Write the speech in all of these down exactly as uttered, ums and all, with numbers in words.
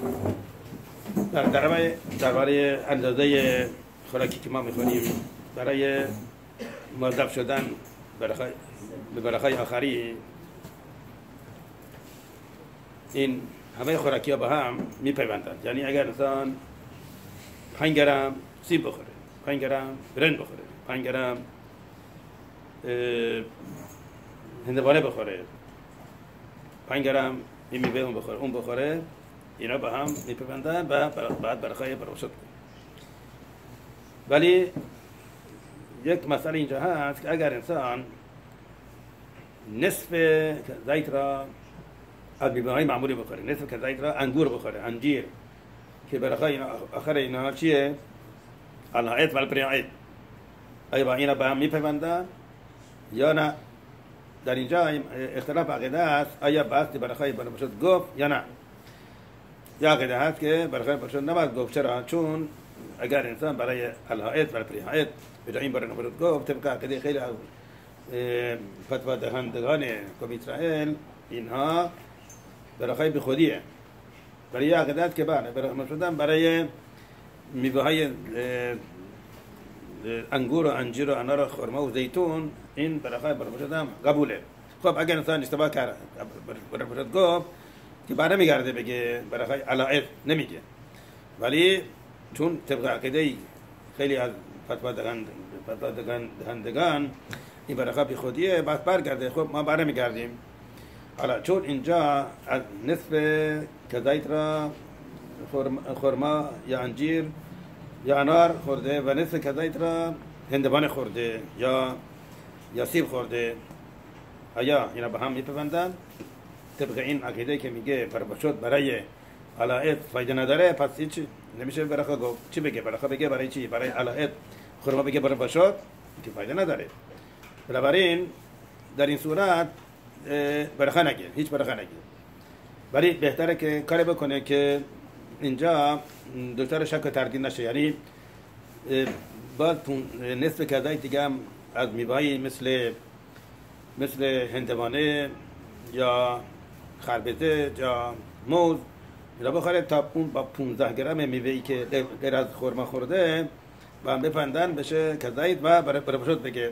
در درباره درباره اندازه خوراکی که ما میخوریم برای موظف شدن به برخای آخری، این همه خوراکی ها با هم میپیوندند. یعنی اگر انسان پنج گرم سیب بخوره، پنج گرم برنج بخوره، پنج گرم هندوانه بخوره، پنج گرم این میوه اون بخوره اون بخوره اینا با هم میپیوندند و بعد برخای برشت کنه. ولی یک مسئله اینجا هست که اگر انسان نصف زیت را از میوه های معمولی بخوره، نصف زیت را انگور بخوره، انجیر، که برخای آخر اینا چیه؟ الهایت و الپریایت، آیا با اینا با هم میپیوندند یا نه؟ در اینجا اختلاف عقیده است، آیا باستی برخای برشت گفت یا نه؟ یا عقیده هست که برخای برشت نباید گفت. چرا؟ چون اگر انسان برای الهایت و الپریایت به جای این برای برشت گفت، طبق عقیده خیلی از فتوا دهندگان قوم اسرائیل، اینها برخای به خودیه. برای یه عقیده است که بله برخای شدن برای میوه های انگور و انجیر و انار و خرما و زیتون، این برخای برخای شدن قبوله. خب اگر انسان اشتباه کرد برخای گفت که بعد میگرده بگه برخای الهایت نمیگه، ولی چون طبق عقیده خیلی از فتوا دهندگان این برخای بی خودیه، بعد برگرده. خب ما بعد میگردیم. حالا چون اینجا از نصف کزایت را خرما یا انجیر یا انار خورده و نصف کزایت را هندوانه خورده یا یا سیب خورده، آیا اینا با هم میپیوندند؟ طبق این عقیده که میگه برشت برای الهایت فایده نداره، پس هیچ نمیشه برخا گفت. چی بگه؟ برخا بگه برای چی؟ برای الهایت خرما بگه برشت که فایده نداره. بنابراین در این صورت برخا نگه، هیچ برخا نگه. ولی بهتره که کاری بکنه که اینجا دچار شک و تردید نشه. یعنی باز نصف کزایت دیگه هم از میوه‌ای مثل مثل هندوانه یا خربزه یا موز اینا بخوره تا اون با پانزده گرم میوه‌ای که غیر از خرما خورده و هم بپندن بشه کزایت و برشت بگه.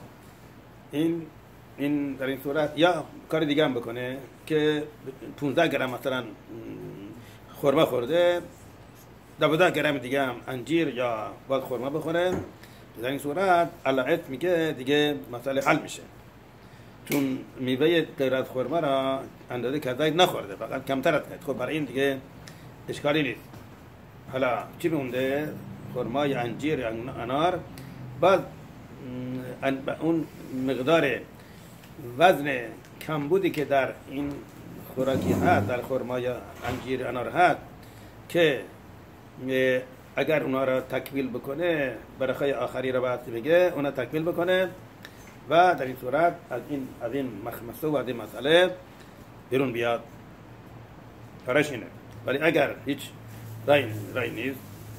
این این در این صورت یا کار دیگه هم بکنه که پانزده گرم مثلا خرما خورده، دوازده گرم دیگه هم انجیر یا باز خرما بخوره. در این صورت الهایت میگه دیگه مسئله حل میشه، چون میوه غیر از خرما را اندازه کزایت نخورده، فقط کمتر از کرد. خب برای این دیگه اشکالی نیست. حالا چی مونده؟ خرما یا انجیر یا انار، باز اون مقدار وزن کمبودی که در این خوراکی هست، در خرما یا انجیر انار هست، که اگر اونا را تکمیل بکنه برخای آخری را باید بگه اونا تکمیل بکنه و در این صورت از این از این مخمسه و از این مسئله بیرون بیاد. کارش اینه. ولی اگر هیچ رای رای نیست،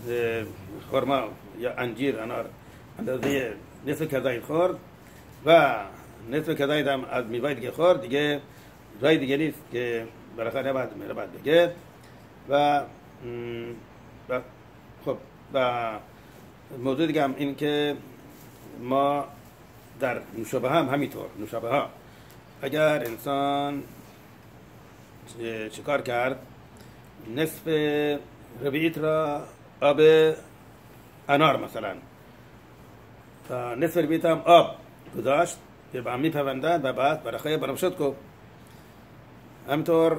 خرما یا انجیر انار اندازه نصف کزایت خورد و نصف کزایت هم از میوه دیگه خورد، دیگه رای دیگه نیست که برخای نباید نباید بگه. و و خب و موضوع دیگه هم این که ما در نوشابه هم همینطور، نوشابه ها اگر انسان چیکار کرد، نصف ربعیت را آب انار مثلا تا نصف ربعیت هم آب گذاشت که با هم میپیوندند و بعد برخای برشت کو. همینطور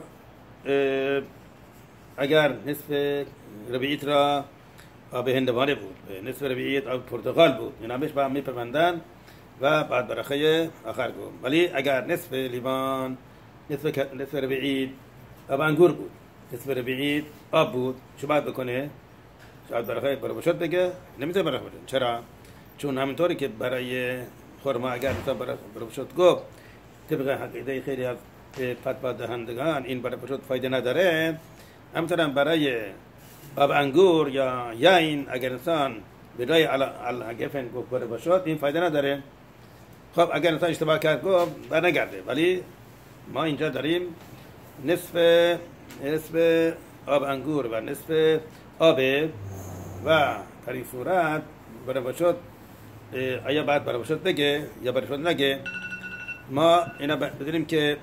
اگر نصف ربعیت را آب هندوانه بود، نصف ربعیت آب پرتقال بود، اینا همش با هم میپیوندند و بعد برخای آخر کو. ولی اگر نصف لیوان، نصف نصف ربعیت آب انگور بود، نصف ربعیت آب بود، چه باید بکنه؟ شاید برخای برشت بگه، نمیتونه برخای بگه. چرا؟ چون همینطوری که برای خرما اگر برشت گفت، طبق عقیده خیلی از فتوا دهندگان این برشت فایده نداره، همینطور برای آب انگور یا یاین اگر انسان به جای الهگفن گفت برشت این فایده نداره. خب اگر انسان اشتباه کرد گفت برنگرده. ولی ما اینجا داریم نصف نصف آب انگور و نصف آب و در این صورت برای شد آیا بعد برای شد بگه یا برای شد نگه. ما اینا بدونیم که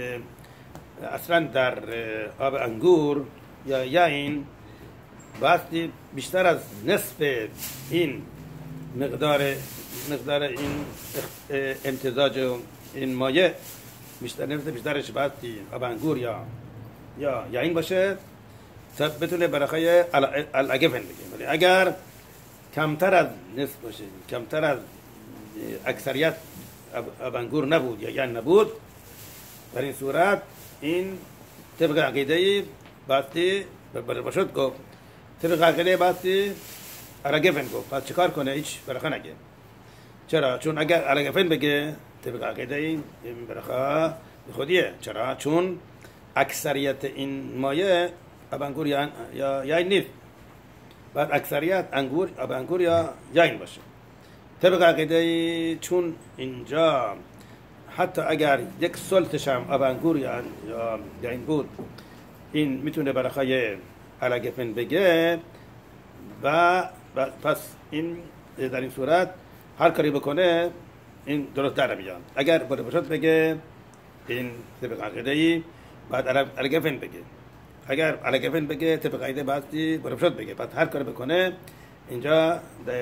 اصلا در آب انگور یا یاین باستی بیشتر از نصف این مقدار مقدار این امتزاج و این مایع بیشتر نصف بیشترش باستی آب انگور یا یا یاین باشه بتونه برای الاگفن بگه. ولی اگر کمتر از نصف باشه، کمتر از اکثریت آب انگور نبود یا یاین نبود، در این صورت این طبق عقیده باستی باشد گفت طبق عقیده باستی الاگفن گفت. پس چیکار کنه؟ هیچ برخه نگه. چرا؟ چون اگر الاگفن بگه طبق عقیده این برخه خودیه. چرا؟ چون اکثریت این مایه آب انگور یا یاین نیست، بعد اکثریت انگور آب انگور یا یاین باشه. طبق عقیده چون اینجا حتی اگر یک سلطش هم آب انگور یا یاین بود این میتونه برای الاگفن بگه و پس این در این صورت هر کاری بکنه این درست در میاد. اگر بوده باشد بگه این طبق عقیده بعد الاگفن بگه. اگر الاگفن بگه طبق عقیده بعدی بوده باشد بگه. بعد هر کاری بکنه اینجا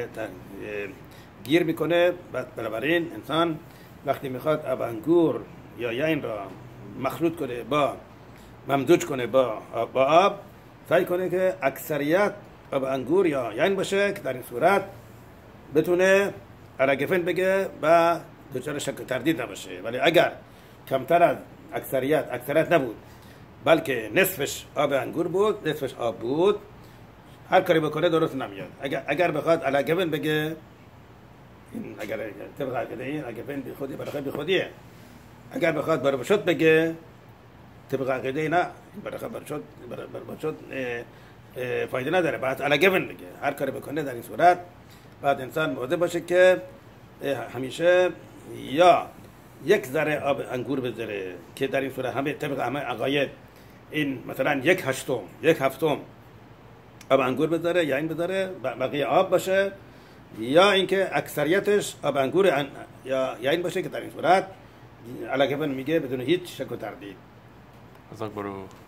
گیر میکنه. بعد بنابراین انسان وقتی میخواد آب انگور یا یاین را مخلوط کنه با ممزوج کنه با با آب، سعی کنه که اکثریت آب انگور یا یاین باشه که در این صورت بتونه الاگفن بگه و دچار شک و تردید نباشه. ولی اگر کمتر از اکثریت اکثریت نبود بلکه نصفش آب انگور بود، نصفش آب بود، هر کاری بکنه درست نمیاد. اگر اگر بخواد الاگفن بگه این اگر طبق عقیده این الاگفن بی خودی برای بی خودیه. اگر بخواد برای بشد بگه طبق عقیده نه برای برشد برای بشد فایده نداره. بعد الاگفن بگه. هر کاری بکنه در این صورت بعد انسان مواظب باشه که همیشه یا یک ذره آب انگور بذاره که در این صورت همه طبق همه عقاید این مثلا یک هشتم یک هفتم آب انگور بذاره یا این بذاره بقیه آب باشه، یا اینکه اکثریتش آب انگور یا یا این باشه که در این صورت الاگفن میگه بدون هیچ شک و تردید. از برو